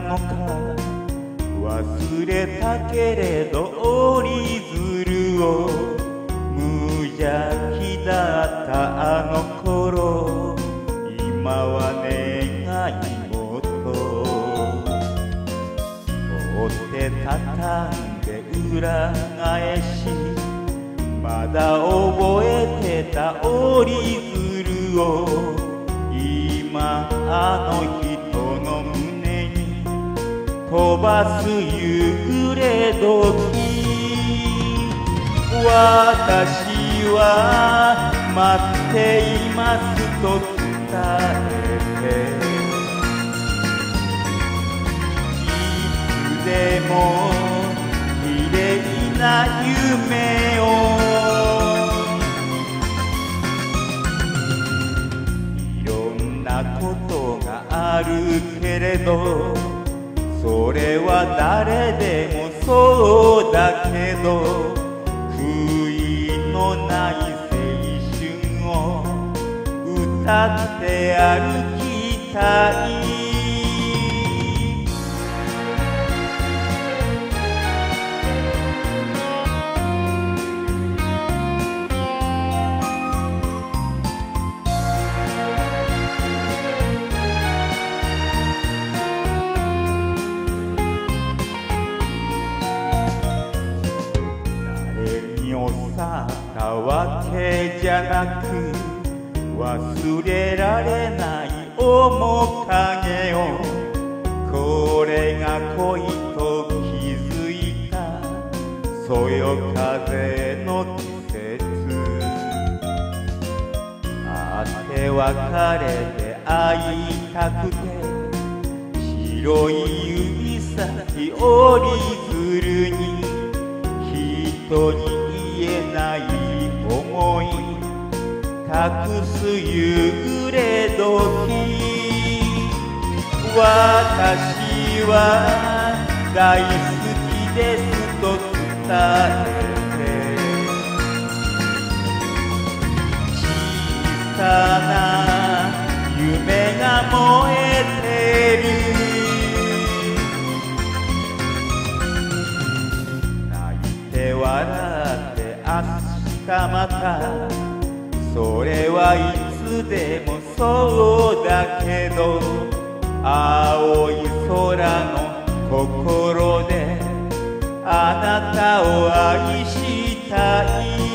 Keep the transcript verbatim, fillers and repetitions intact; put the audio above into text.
のか忘れたけれど折り鶴を無邪気だったあの頃今は願い事追って畳んで裏返しまだ覚えてた折り鶴を今あの人の胸に飛ばす夕暮れ時私は待っていますと伝えていつでも綺麗な夢をいろんなことがあるけれどそれは誰でもそうだけど悔いのない青春を歌って歩きたいたわけじゃなく忘れられない面影をこれが恋と気づいたそよ風の季節会って別れて会いたくて白い指先折り鶴に人に言えない思い隠す夕暮れ時私は大好きですと伝えて小さな夢が燃えてる泣いて笑って明日またそれはいつでもそうだけど青い空の心であなたを愛したい